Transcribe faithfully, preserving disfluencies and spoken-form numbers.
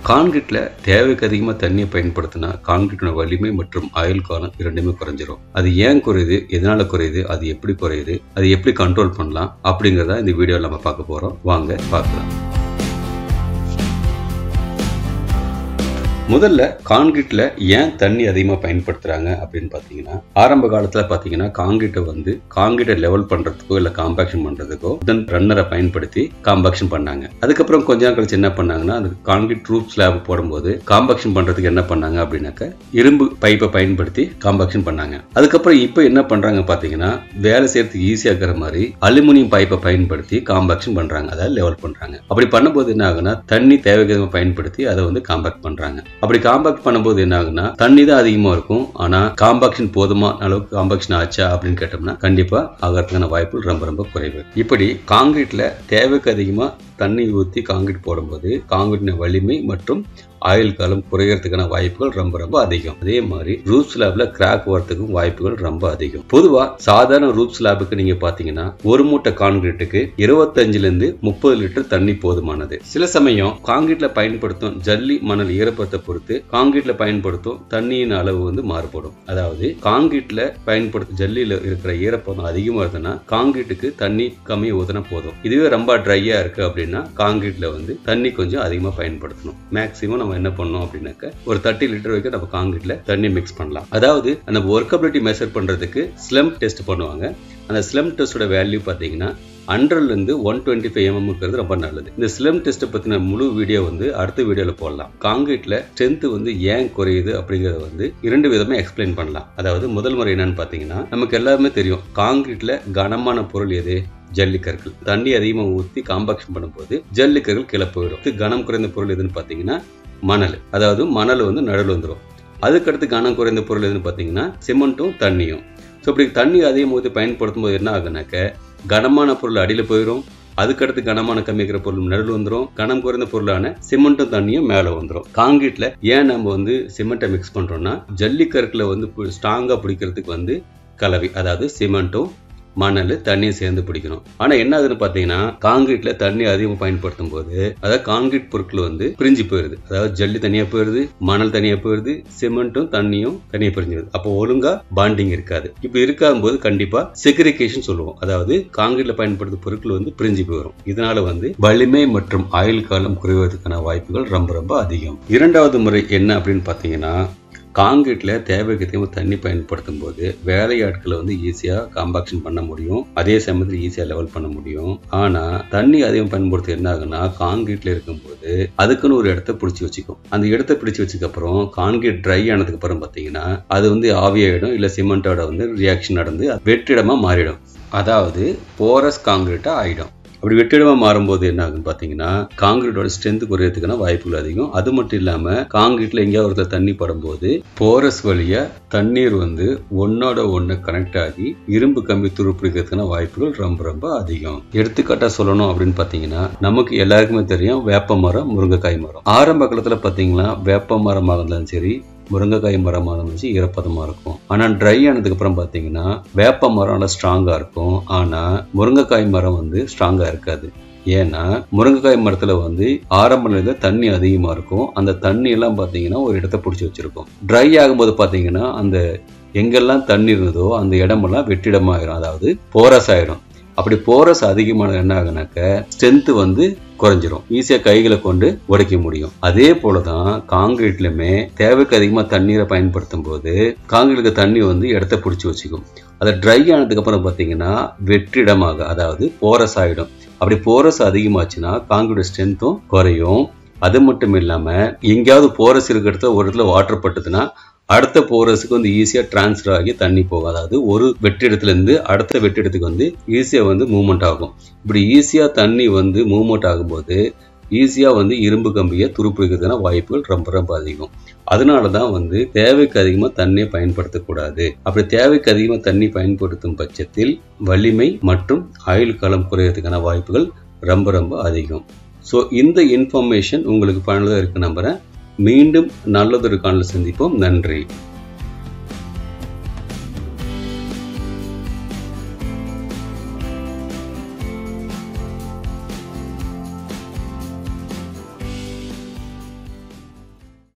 கான்கிரீட்ல தேவைக்கு அதிகமா தண்ணியை பயன்படுத்தினா கான்கிரீட்டோட வலிமை மற்றும் ஆயுள் காலம் இரண்டுமே குறைஞ்சிரும். அது ஏன் குறையுது, எதனால குறையுது, அது எப்படி குறையுது, அது எப்படி கண்ட்ரோல் பண்ணலாம் அப்படிங்கறத இந்த வீடியோல நம்ம பார்க்க போறோம். வாங்க பார்க்கலாம். முதல்ல கான்கிரீட்ல ஏன் தண்ணி அதிகமா பயன்படுத்துறாங்க அப்படின்னு பாத்தீங்கன்னா, ஆரம்ப காலத்துல பாத்தீங்கன்னா கான்கிரீட்டை வந்து கான்கிரீட்டை லெவல் பண்றதுக்கோ இல்ல காம்பாக்ஷன் பண்றதுக்கோ தென் ரன்னரை பயன்படுத்தி காம்பாக்ஷன் பண்ணாங்க. அதுக்கப்புறம் கொஞ்ச நாள் கழிச்சு என்ன பண்ணாங்கன்னா, அந்த கான்கிரீட் ரூப் ஸ்லாப் போடும்போது காம்பாக்ஷன் பண்றதுக்கு என்ன பண்ணாங்க அப்படின்னாக்க இரும்பு பைப்பை பயன்படுத்தி காம்பாக்ஷன் பண்ணாங்க. அதுக்கப்புறம் இப்ப என்ன பண்றாங்க பாத்தீங்கன்னா, வேலை செய்யறதுக்கு ஈஸியா இருக்கிற மாதிரி அலுமினியம் பைப்பை பயன்படுத்தி காம்பாக்ஷன் பண்றாங்க, அதாவது லெவல் பண்றாங்க. அப்படி பண்ணும்போது என்ன ஆகுனா, தண்ணி தேவைக்கு பயன்படுத்தி அதை வந்து காம்பாக்ட் பண்றாங்க. அப்படி காம்பாக்ட் பண்ணும்போது என்ன ஆகுனா, தண்ணி தான் அதிகமா இருக்கும், ஆனா காம்பாக்ஷன் போதுமான அளவுக்கு காம்பாக்ஷன் ஆச்சா அப்படின்னு கேட்டோம்னா கண்டிப்பா ஆகிறதுக்கான வாய்ப்புகள் ரொம்ப ரொம்ப குறைவு. இப்படி கான்கிரீட்ல தேவைக்கு அதிகமா தண்ணி ஊற்றி கான்கிரீட் போடும்போது கான்கிரீட்டின் வலிமை மற்றும் ஆயுள் காலம் குறையறதுக்கான வாய்ப்புகள் ரொம்ப ரொம்ப அதிகம். அதே மாதிரி ரூப் ஸ்லாப்ல கிராக் வரதுக்கும் வாய்ப்புகள் ரொம்ப அதிகம். பொதுவா சாதாரண ரூப் ஸ்லாபுக்கு நீங்க பாத்தீங்கன்னா ஒரு மூட்டை கான்கிரீட்டுக்கு இருபத்தஞ்சுல இருந்து முப்பது லிட்டர் தண்ணி போதுமானது. சில சமயம் கான்கிரீட்ல பயன்படுத்தும் ஜல்லி மணல் ஈரப்பதத்தை பொறுத்து கான்கிரீட்ல பயன்படுத்தும் தண்ணியின் அளவு வந்து மாறுபடும். அதாவது கான்கிரீட்ல பயன்படுத்தும் ஜல்லியில இருக்கிற ஈரப்பதம் அதிகமா இருந்ததுன்னா கான்கிரீட்டுக்கு தண்ணி கம்மி ஊத்தினா போதும். இதுவே ரொம்ப ட்ரையா இருக்கு அப்படின்னா கான்கிரீட்ல வந்து தண்ணி கொஞ்சம் அதிகமா பயன்படுத்தணும். மேக்சிமம் என்ன பண்ணோம் அப்படின்னாக்க ஒரு முப்பது லிட்டர் வரைக்கும் நம்ம கான்கிரீட்ல தண்ணி மிக்ஸ் பண்ணலாம். அதாவது அந்த ஒர்க்கபிலிட்டி மெஷர் பண்றதுக்கு ஸ்லம் டெஸ்ட் பண்ணுவாங்க. அந்த ஸ்லம் டெஸ்டோட வேல்யூ பாத்தீங்கன்னா ஹண்ட்ரட்ல இருந்து ஒன் டுவெண்ட்டி ஃபைவ் எம்எம் இருக்கிறது ரொம்ப நல்லது. இந்த ஸ்லம் டெஸ்ட் பத்தின முழு வீடியோ வந்து அடுத்த வீடியோல போடலாம். கான்கிரீட்ல ஸ்ட்ரென்த் வந்து ஏன் குறையுது அப்படிங்கறத வந்து இரண்டு விதமா எக்ஸ்பிளைன் பண்ணலாம். அதாவது முதல் முறை என்னன்னு பாத்தீங்கன்னா, நமக்கு எல்லாருமே தெரியும் கான்கிரீட்ல கனமான பொருள் எது, ஜல்லிக்கற்கள். தண்ணி அதிகமா ஊற்றி காம்பாக்ஷன் பண்ணும்போது ஜல்லிக்கற்கள் கீழே போயிடும். கனம் குறைந்த பொருள் எதுன்னு பாத்தீங்கன்னா மணல். அதாவது மணல் வந்து நடுவில் வந்துடும். அதுக்கடுத்து கனம் குறைந்த பொருள் எதுன்னு பாத்தீங்கன்னா சிமெண்ட்டும் தண்ணியும். ஸோ இப்படி தண்ணி அதிகமாக ஊற்றி பயன்படுத்தும் போது என்ன ஆகுனாக்க, கனமான பொருள் அடியில் போயிடும், அதுக்கடுத்து கனமான கம்மிக்கிற பொருள் நடுவில் வந்துடும், கனம் குறைந்த பொருளான சிமெண்ட்டும் தண்ணியும் மேலே வந்துடும். கான்கிரீட்ல ஏன் நம்ம வந்து சிமெண்ட்டை மிக்ஸ் பண்றோம்னா, ஜல்லிக்கற்களை வந்து ஸ்ட்ராங்கா பிடிக்கிறதுக்கு வந்து கலவை, அதாவது சிமெண்ட்டும் மணல் தண்ணியும் சேர்ந்து பிடிக்கணும். ஆனா என்ன ஆகுதுன்னு பாத்தீங்கன்னா, கான்கிரீட்ல தண்ணி அதிகமா பயன்படுத்தும் போது அதாவது கான்கிரீட் பொருட்கள் வந்து பிரிஞ்சு போயிருது. அதாவது ஜல்லி தனியா போயிருது, மணல் தனியா போயிருது, சிமெண்ட்டும் தண்ணியும் தனியா பிரிஞ்சிருது. அப்போ ஒழுங்கா பாண்டிங் இருக்காது. இப்ப இருக்காத போது கண்டிப்பா செக்ரிகேஷன் சொல்லுவோம். அதாவது கான்கிரீட்ல பயன்படுத்தும் பொருட்கள் வந்து பிரிஞ்சு போயிடும். இதனால வந்து வலிமை மற்றும் ஆயுள் காலம் குறைவதற்கான வாய்ப்புகள் ரொம்ப ரொம்ப அதிகம். இரண்டாவது முறை என்ன அப்படின்னு பாத்தீங்கன்னா, கான்கிரீட்ல தேவைக்கு அதிகமாக தண்ணி பயன்படுத்தும் போது வேலையாட்களை வந்து ஈஸியா காம்பாக்ஷன் பண்ண முடியும், அதே சமயத்தில் ஈஸியா லெவல் பண்ண முடியும். ஆனா தண்ணி அதிகம் பயன்படுத்த என்ன ஆகுனா, கான்கிரீட்ல இருக்கும்போது அதுக்குன்னு ஒரு இடத்த பிடிச்சி வச்சுக்கும். அந்த இடத்த பிடிச்சி வச்சுக்க அப்புறம் கான்கிரீட் ட்ரை ஆனதுக்கு அப்புறம் பாத்தீங்கன்னா அது வந்து ஆவியாயிடும், இல்ல சிமெண்டோட வந்து ரியாக்ஷன் நடந்து வெற்றிடமா மாறிடும். அதாவது போரஸ் கான்கிரீட்டா ஆயிடும். அப்படி வெற்றிடமா மாறும்போது என்ன ஆகுன்னு பாத்தீங்கன்னா, கான்கிரீட்டோட ஸ்ட்ரென்த் குறையறதுக்கான வாய்ப்புகள் அதிகம். அது மட்டும் இல்லாம கான்கிரீட்ல எங்கேயாவது ஒரு தண்ணி படும்போது போரஸ் வழியா தண்ணீர் வந்து ஒன்னோட ஒன்னு கனெக்ட் ஆகி இரும்பு கம்பி துருப்பிடிக்கிறதுக்கான வாய்ப்புகள் ரொம்ப ரொம்ப அதிகம். எடுத்துக்காட்டா சொல்லணும் அப்படின்னு பாத்தீங்கன்னா, நமக்கு எல்லாருக்குமே தெரியும் வேப்ப மரம், முருங்கைக்காய் மரம். ஆரம்ப காலத்துல பாத்தீங்கன்னா வேப்ப மரமாக இருந்தாலும் சரி, முருங்கைக்காய் மரமாக இருந்துச்சு ஈரப்பதமா இருக்கும். ஆனா ட்ரை ஆனதுக்கு அப்புறம் பாத்தீங்கன்னா வேப்ப மரம் ஸ்ட்ராங்கா இருக்கும், ஆனா முருங்கைக்காய் மரம் வந்து ஸ்ட்ராங்கா இருக்காது. ஏன்னா முருங்கைக்காய் மரத்துல வந்து ஆரம்ப நிலையில தண்ணி அதிகமா இருக்கும். அந்த தண்ணி எல்லாம் பாத்தீங்கன்னா ஒரு இடத்த பிடிச்சி வச்சிருக்கும். ட்ரை ஆகும்போது பாத்தீங்கன்னா அந்த எங்கெல்லாம் தண்ணி இருந்ததோ அந்த இடமெல்லாம் வெற்றிடமாயிரும், அதாவது போரஸ் ஆயிடும். அப்படி போரஸ் அதிகமான என்ன ஆகுனாக்க ஸ்ட்ரென்த் வந்து குறைஞ்சிரும், ஈஸியா கைகளை கொண்டு உடைக்க முடியும். அதே போலதான் கான்கிரீட்லுமே தேவைக்கு அதிகமா தண்ணீரை பயன்படுத்தும் போது கான்கிரீட்டுக்கு தண்ணி வந்து இடத்த பிடிச்சி வச்சுக்கும். அதை ட்ரை ஆனதுக்கு அப்புறம் பாத்தீங்கன்னா வெற்றிடமாக, அதாவது போரஸ் ஆயிடும். அப்படி போரஸ் அதிகமாச்சுன்னா கான்கிரீட் ஸ்ட்ரென்த்தும் குறையும். அது மட்டும் இல்லாம எங்கேயாவது போரஸ் இருக்கிற இடத்துல ஒரு இடத்துல வாட்டர் பட்டுதுன்னா அடுத்த போரஸுக்கு வந்து ஈஸியா டிரான்ஸ்ஃபர் ஆகி தண்ணி போகும். அதாவது ஒரு வெற்றிடத்துல இருந்து அடுத்த வெற்றிடத்துக்கு வந்து ஈஸியா வந்து மூவ்மெண்ட் ஆகும். இப்படி ஈஸியா தண்ணி வந்து மூவ்மெண்ட் ஆகும்போது ஈஸியா வந்து இரும்பு கம்பியை துருப்பிடிக்கிறதுக்கான வாய்ப்புகள் ரொம்ப ரொம்ப அதிகம். அதனாலதான் வந்து தேவைக்கு அதிகமா தண்ணியை பயன்படுத்தக்கூடாது. அப்படி தேவைக்கு அதிகமா தண்ணி பயன்படுத்தும் பட்சத்தில் வலிமை மற்றும் ஆயுள் காலம் குறையறதுக்கான வாய்ப்புகள் ரொம்ப ரொம்ப அதிகம். ஸோ இந்த இன்ஃபர்மேஷன் உங்களுக்கு பயனுள்ளதாக இருக்கு நம்புறேன். மீண்டும் நல்லதொரு காணொளியில் சந்திப்போம். நன்றி.